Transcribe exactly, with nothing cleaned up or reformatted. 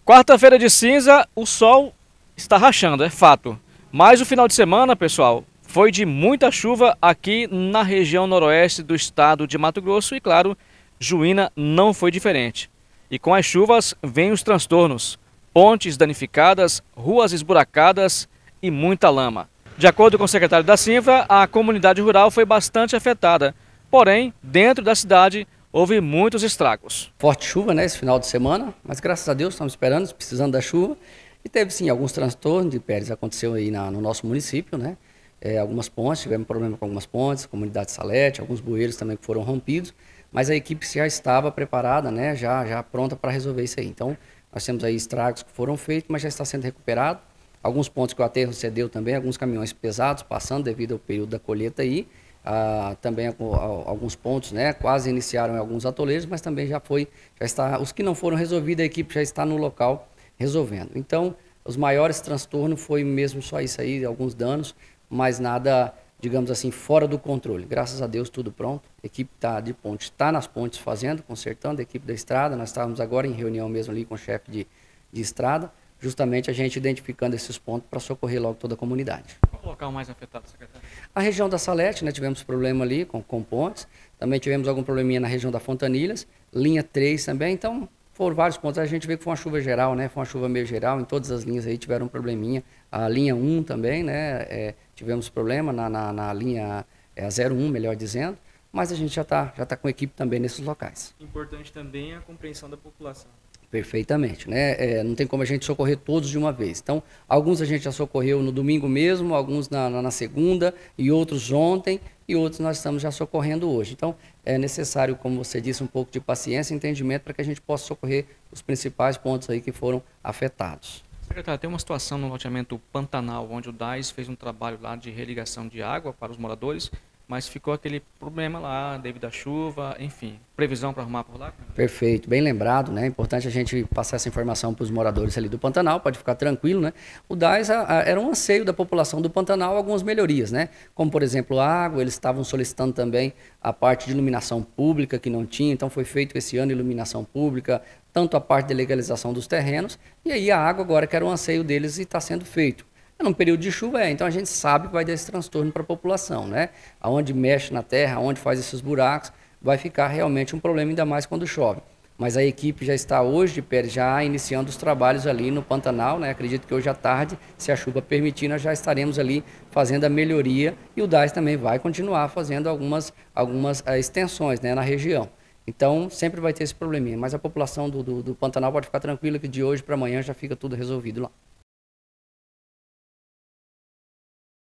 Quarta-feira de cinza, o sol está rachando, é fato. Mas o final de semana, pessoal, foi de muita chuva aqui na região noroeste do estado de Mato Grosso e, claro, Juína não foi diferente. E com as chuvas vêm os transtornos, pontes danificadas, ruas esburacadas e muita lama. De acordo com o secretário da Cinfa, a comunidade rural foi bastante afetada, porém, dentro da cidade, houve muitos estragos. Forte chuva, né, esse final de semana, mas graças a Deus estamos esperando, precisando da chuva. E teve sim alguns transtornos de Pérez, aconteceu aí na, no nosso município, né? É, algumas pontes, tivemos problema com algumas pontes, comunidade Salete, alguns bueiros também que foram rompidos, mas a equipe já estava preparada, né, já, já pronta para resolver isso aí. Então, nós temos aí estragos que foram feitos, mas já está sendo recuperado. Alguns pontos que o aterro cedeu também, alguns caminhões pesados passando devido ao período da colheita aí. Ah, também alguns pontos, né, quase iniciaram alguns atoleiros, mas também já foi, já está, os que não foram resolvidos, a equipe já está no local resolvendo. Então, os maiores transtornos foi mesmo só isso aí, alguns danos, mas nada, digamos assim, fora do controle. Graças a Deus, tudo pronto. A equipe tá de ponte, está nas pontes fazendo, consertando, a equipe da estrada. Nós estávamos agora em reunião mesmo ali com o chefe de, de estrada, justamente a gente identificando esses pontos para socorrer logo toda a comunidade. Qual o local mais afetado, secretário? A região da Salete, né, tivemos problema ali com, com pontes, também tivemos algum probleminha na região da Fontanilhas, linha três também, então foram vários pontos. A gente vê que foi uma chuva geral, né, foi uma chuva meio geral, em todas as linhas aí tiveram um probleminha. A linha um também, né, é, tivemos problema na, na, na linha é, a zero um, melhor dizendo, mas a gente já está já tá com equipe também nesses locais. Importante também a compreensão da população. Perfeitamente, né? É, não tem como a gente socorrer todos de uma vez. Então, alguns a gente já socorreu no domingo mesmo, alguns na, na segunda e outros ontem e outros nós estamos já socorrendo hoje. Então, é necessário, como você disse, um pouco de paciência e entendimento para que a gente possa socorrer os principais pontos aí que foram afetados. Secretário, tem uma situação no loteamento Pantanal, onde o D A S fez um trabalho lá de irrigação de água para os moradores, mas ficou aquele problema lá, devido à chuva, enfim. Previsão para arrumar por lá? Perfeito, bem lembrado, né? É importante a gente passar essa informação para os moradores ali do Pantanal, pode ficar tranquilo, né? O D A S a, a, era um anseio da população do Pantanal, algumas melhorias, né? Como, por exemplo, a água, eles estavam solicitando também a parte de iluminação pública, que não tinha, então foi feito esse ano iluminação pública, tanto a parte de legalização dos terrenos, e aí a água agora que era um anseio deles e está sendo feito. É num período de chuva, é, então a gente sabe que vai dar esse transtorno para a população, né? Aonde mexe na terra, aonde faz esses buracos, vai ficar realmente um problema, ainda mais quando chove. Mas a equipe já está hoje de pé, já iniciando os trabalhos ali no Pantanal, né? Acredito que hoje à tarde, se a chuva permitir, nós já estaremos ali fazendo a melhoria e o D A S também vai continuar fazendo algumas, algumas uh, extensões, né, na região. Então, sempre vai ter esse probleminha, mas a população do, do, do Pantanal pode ficar tranquila que de hoje para amanhã já fica tudo resolvido lá.